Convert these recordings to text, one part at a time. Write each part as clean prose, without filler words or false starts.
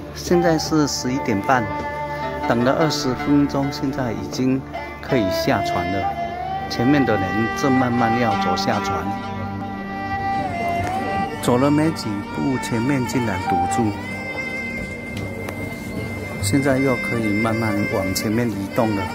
现在是11点半，等了20分钟，现在已经可以下船了。前面的人正慢慢要走下船，走了没几步，前面竟然堵住，现在又可以慢慢往前面移动了。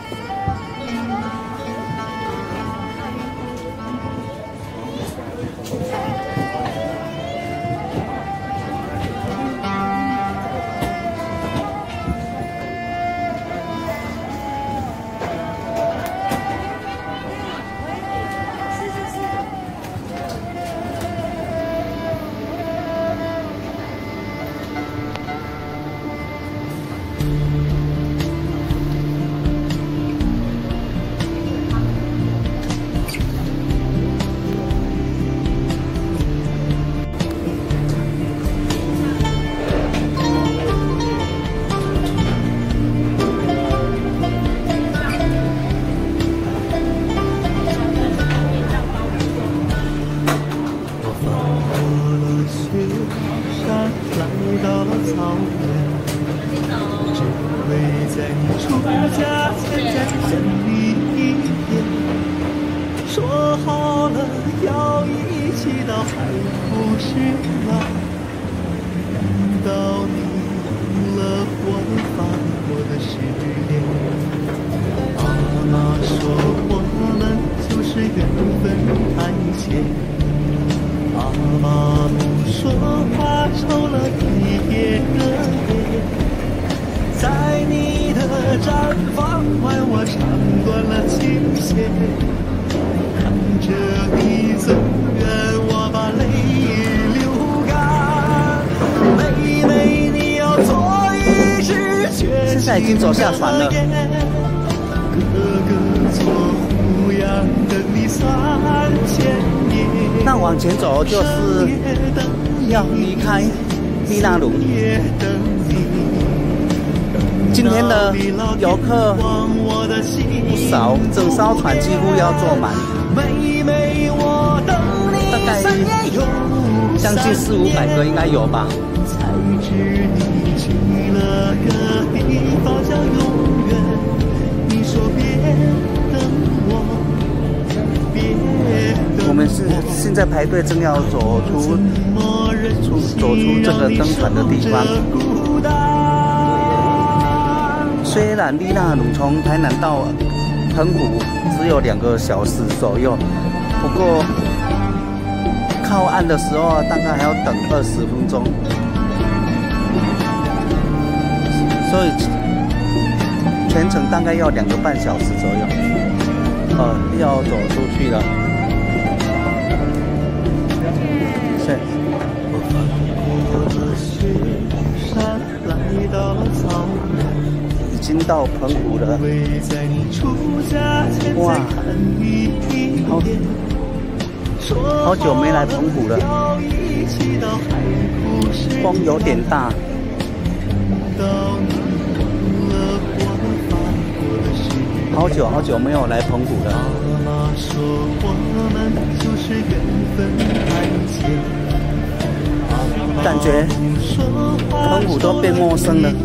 说好了要一起到海枯石烂，难道你忘了我犯过的誓言？妈妈说我们就是缘分太浅，爸爸不说话抽了一夜的烟，在你的毡房外我唱断了琴弦。 看着你走远，我把泪流干。妹妹，你要做一只绝现在已经走下船了。 哥哥做虎羊等你3000年。 那往前走就是要离开利纳鲁。今天的游客不少，整艘船几乎要坐满。 大概将近400-500个应该有吧。 才知你去了个地方叫永远。你说别等我，别等我。 我们是现在排队，正要走出这个登船的地方。虽然利纳鲁从台南到澎湖只有2个小时左右，不过靠岸的时候大概还要等20分钟，所以全程大概要2个半小时左右。要走出去了。是。已经到澎湖了。哇，好久没来澎湖了，风有点大。好久没有来澎湖了。感觉澎湖都变陌生了。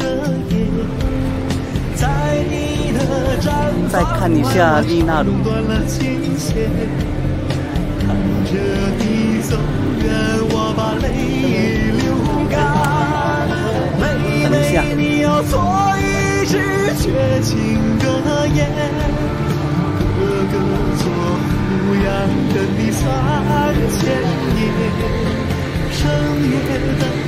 再看一下利纳鲁。等一下。绝情歌言，哥哥做虎羊等你3000年，深夜的。